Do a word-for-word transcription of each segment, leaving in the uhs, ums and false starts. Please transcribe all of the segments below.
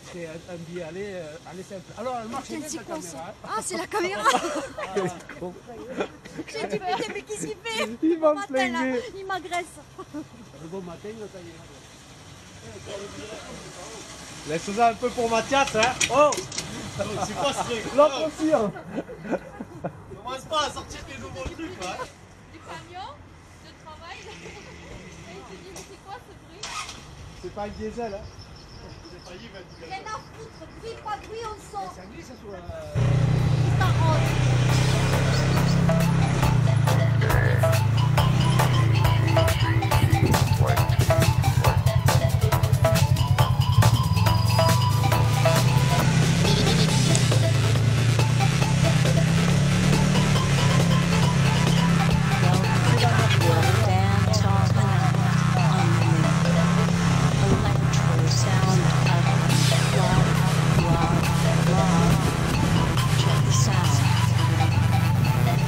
c'est un, un billet aller, euh, aller simple. Alors elle marche bien la caméra. Ah, c'est la caméra. J'ai dit putain, mais qu'est-ce qu'il fait? Il va me matin, là, flinguer. il m'agresse. Le bon matin, le taillé. Laisse ça un peu pour Mathias, hein. Oh, C'est quoi ce truc? l'autre aussi, hein. Commence pas à sortir tes nouveaux trucs là. Du camion de travail. Et il te dit, mais c'est quoi ce bruit? C'est pas un diesel, hein. Rien à foutre, bruit, pas bruit, on sort. Ça glisse sur la... Il s'arrange. Check this out.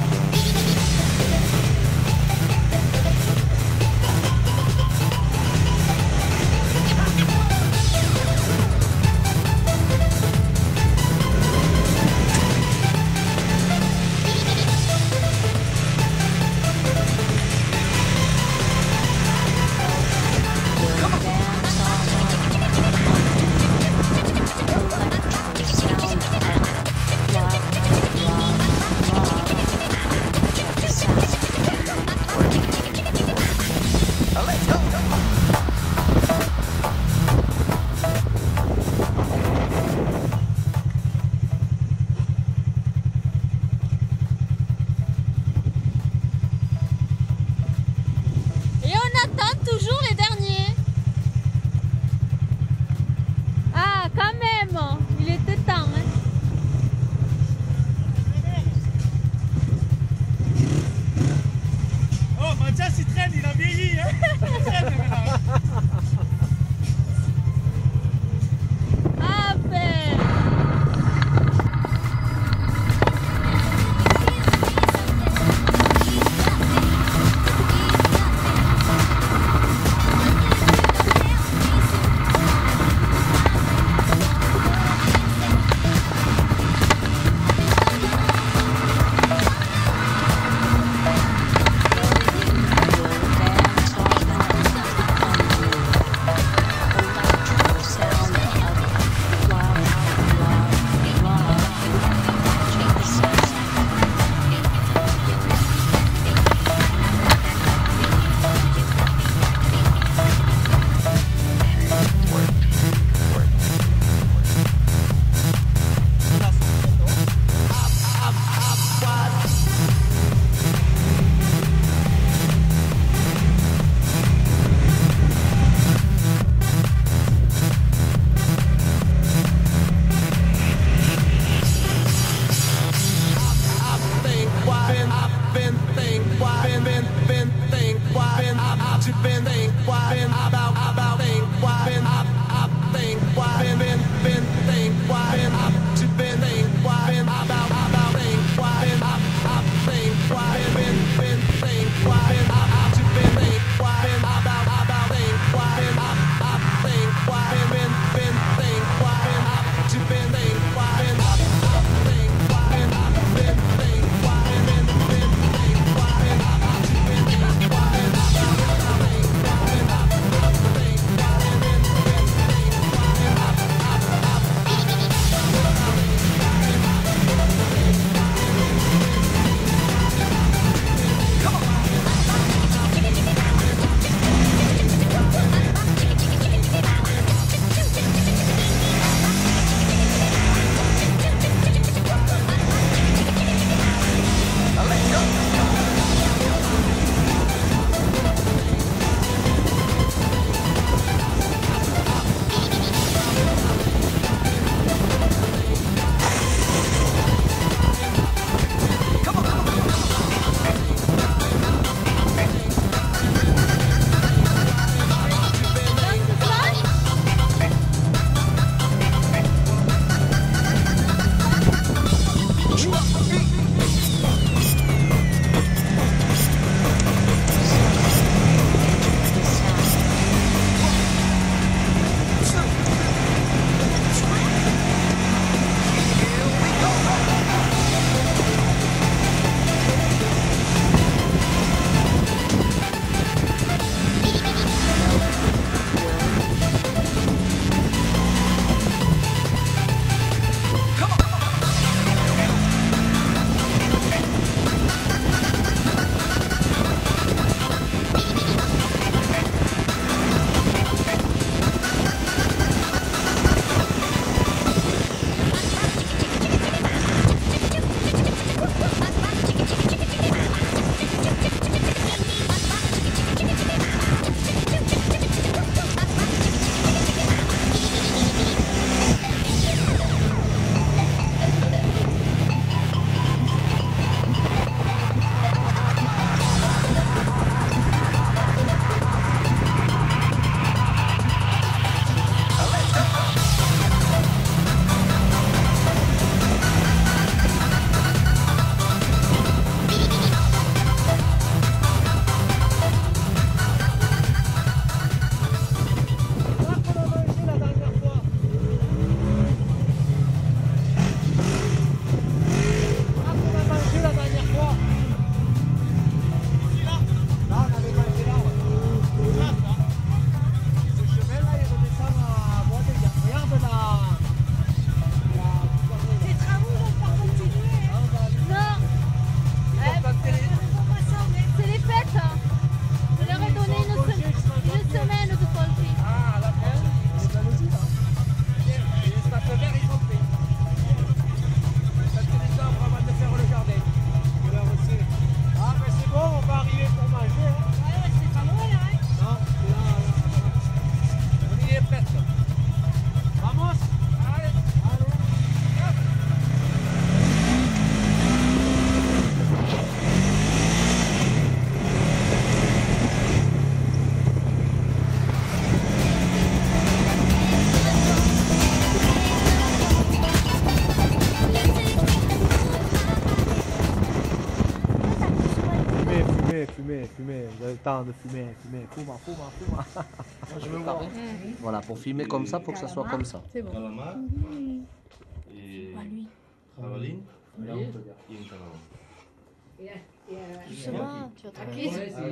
temps de fumer, fumer, fuma, fuma, fuma. Je veux voir. Voilà, pour filmer comme ça, faut que ça soit comme ça. C'est bon. Calamar. Et. Pas lui. Travaline. Là, on peut dire. Et une calamar. Justement, tu vas tranquille.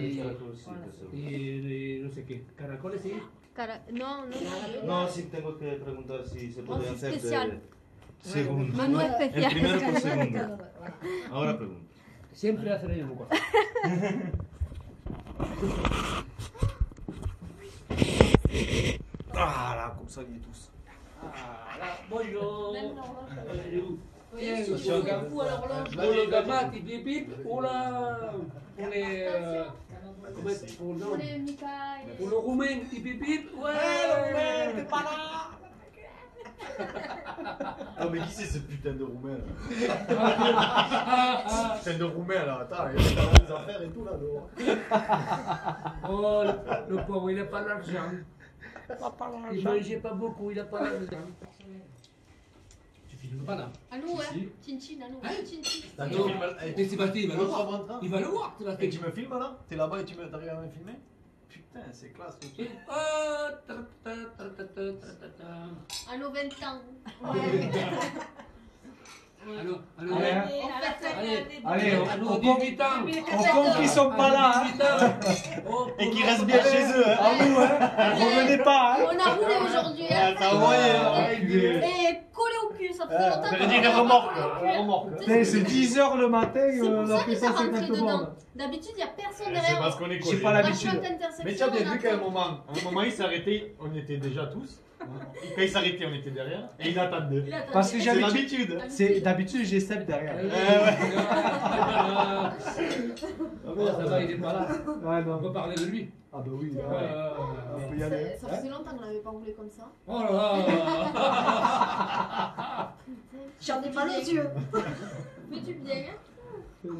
Y no sé qué. Caracoles, sí. Cara- No, no, no. No, sí tengo que preguntar si se puede Oh, hacer especial. de segundo. Menú El especial. primero por segundo. Ahora pregunto. Siempre hacen ellos un cosa. Ah là, comme ça, il est tous. Ah, là, bonjour. Oui, Bien, sur le coup, alors là. Pour le gamin, il bip bip. Pour la. Pour les. euh, comment c'est- Pour Pour le. les Mika et- Pour le roumain, il bip bip. Ouais. t'es pas là. Ah mais qui c'est ce putain de roumain là? Putain de roumain là, attends, il y a des affaires et tout là dehors. Oh, le, le pauvre, il n'a pas d'argent. Il mangeait pas beaucoup, il n'a pas d'argent. Tu filmes pas là? À nous, hein. Si. Chin-chin, à nous. Chin-chin. T'as Non. filmé- eh, Mais Sébastien, il va le Montre, voir. montre. Il va le voir, Et Sébastien. tu me filmes là? T'es là-bas et tu me- t'arrives à me filmer? Putain, c'est classe. Et- Oh, ta ta ta ta ta ta ta. À nos vingt ans. Allô, allô, Allez, hein. allez, Allez, à on- nos on dix-huit ans. On compte qu'ils sont pas là, hein. dix-huit ans. Oh, Et pour qui nous, restent pour bien nous. chez eux, hein? Ah vous, hein. Revenez pas, hein. On a roulé aujourd'hui, hein. T'as envoyé, hein? Ah, il est- Et collé au cul, ça fait Ah, longtemps. ça veut qu'on dire a des remorques, collé au cul, la hein. remorque. Putain, c'est dix heures le matin, C'est on pour a ça fait que ça cent rentrait cinquante dedans. bornes. D'habitude, il n'y a personne C'est derrière. parce qu'on est J'ai collés. pas l'habitude. Franchement, t'intersection, Mais tu as bien on vu qu'à un attend. moment, à un moment il s'est arrêté, on était déjà tous. Et quand il s'arrêtait, on était derrière. Et il attendait. Il attendait. Parce que C'est j'avais- l'habitude. C'est d'habitude j'ai Seb derrière. Ah, Ouais, ouais. Ça va, il est pas là. On non. peut parler de lui. Ah bah oui. Ouais, ouais. ouais, ouais. On peut y aller. Ça faisait longtemps qu'on n'avait pas roulé comme ça. Oh là là. J'en ai mal aux yeux. Mais tu bien, hein.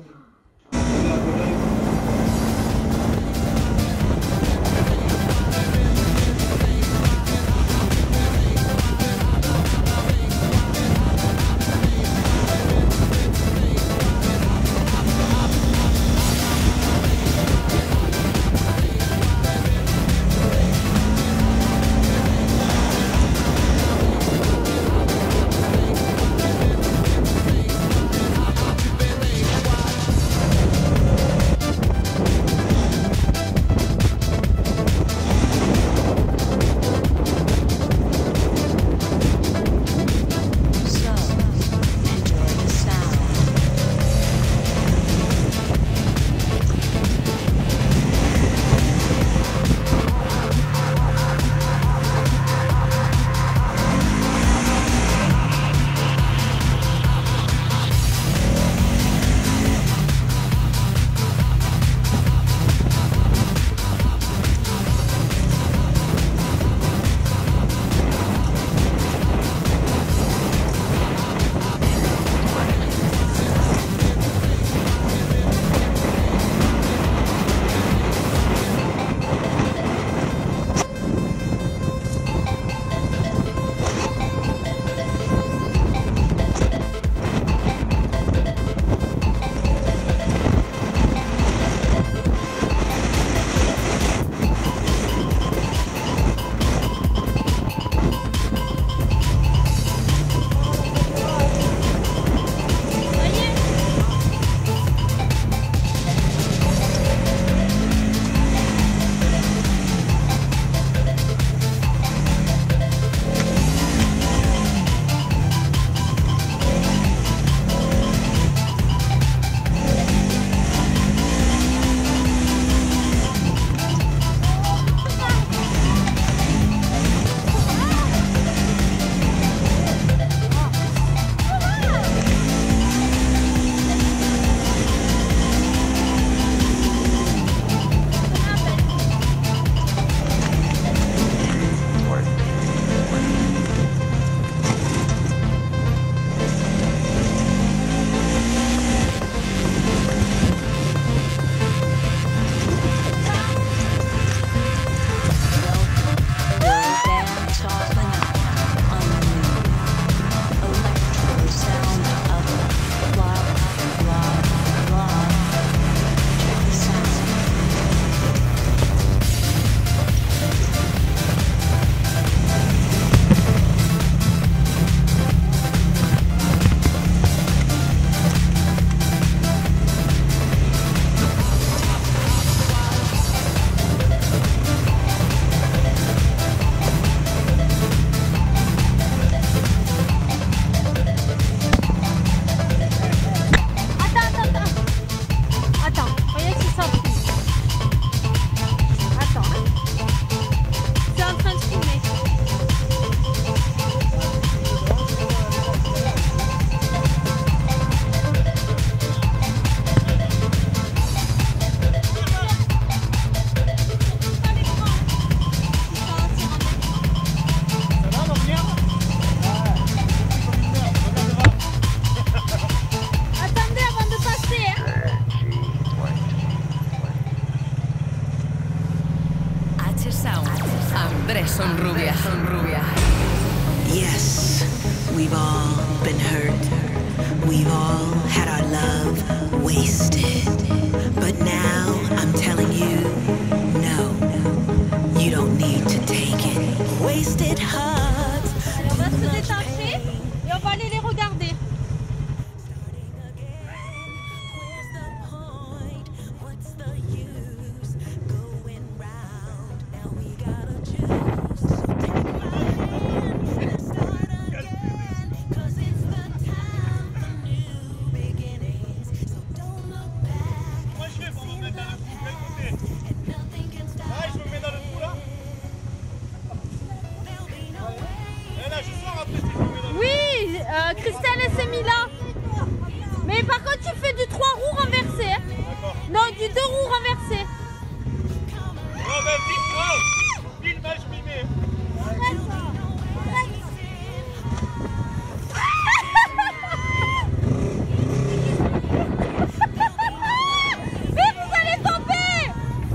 rubia, son rubia. Yes, we've all been hurt. We've all had our love wasted. But now I'm telling you, no, you don't need to take it. Wasted hugs. On va se détacher et on va aller les regarder. Oui, euh, Christelle elle s'est mis là. Mais par contre tu fais du trois roues renversé. Hein. Non, du deux roues renversé. Mais vous allez tomber.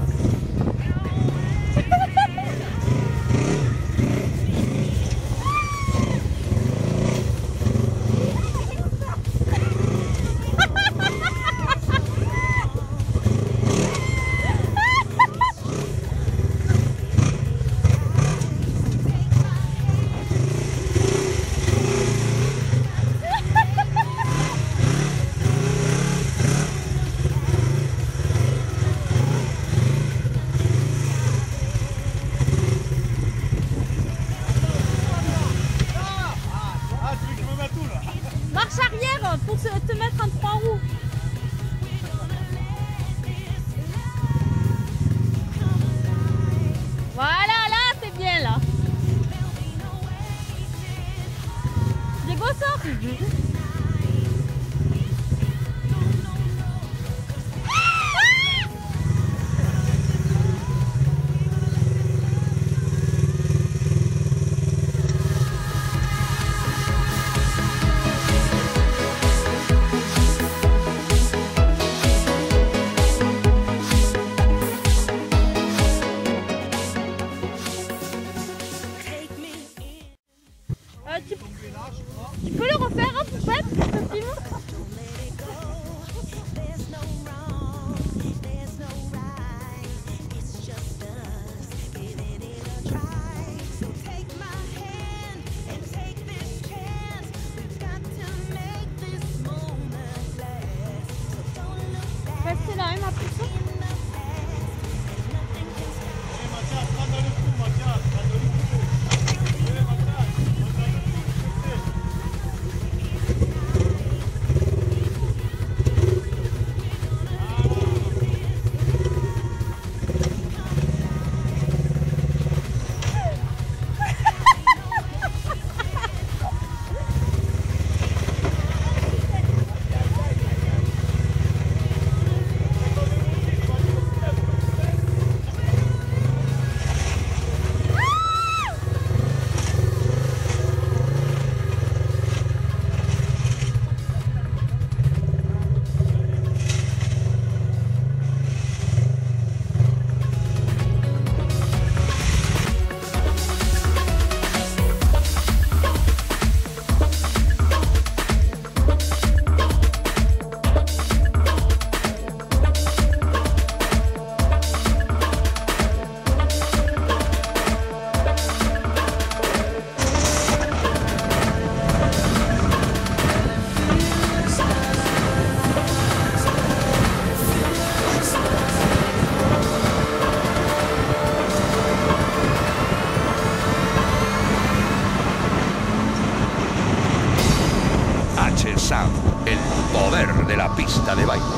Marche arrière pour se- te mettre en trois roues. Voilà, là, c'est bien, là. Diego, sort. Euh, tu... tu peux le refaire, hein, Poupette, ce film? Restez là, hein, ma puce. H-Sound, el poder de la pista de baile.